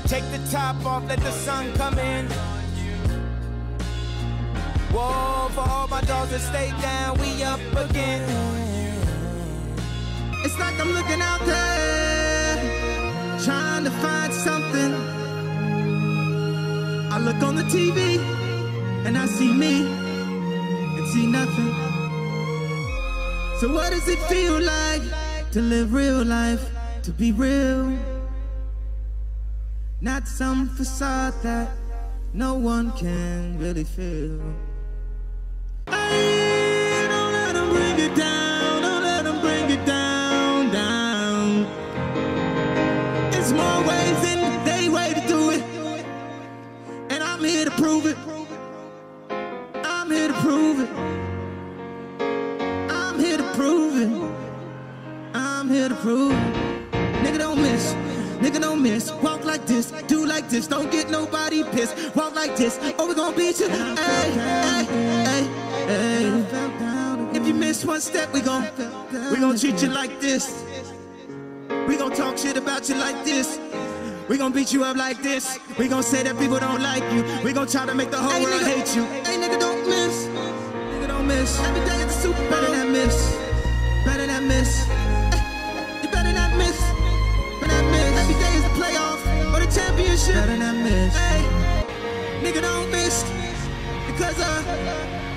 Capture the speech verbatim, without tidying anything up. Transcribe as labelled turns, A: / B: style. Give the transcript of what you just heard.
A: Take the top off, let the sun come in. Whoa, for all my dogs that stay down, we up again.
B: It's like I'm looking out there, trying to find something. I look on the T V, and I see me, and see nothing. So what does it feel like to live real life, to be real? Not some facade that no one can really feel. Hey, don't let them bring it down, don't let them bring it down, down. It's more ways than they way to do it, and I'm here to prove it. I'm here to prove it. I'm here to prove it. I'm here to prove it. Nigga don't miss, nigga don't miss. Walk like this, do like this, don't get nobody pissed. Walk like this, oh we gon' beat you. Hey, hey, hey, hey. If you miss one step, we gon' we gon' treat you like this. We gon' talk shit about you like this. We gon' beat you up like this. We gon' say that people don't like you. We gon' try to make the whole hey, world nigga, hate you. Hey nigga don't miss, nigga don't miss. Every day it's the Super Bowl. Better than miss, better than miss. You better not miss, better not miss. Every day is the playoff or the championship. Better not miss. Hey, nigga don't miss because uh.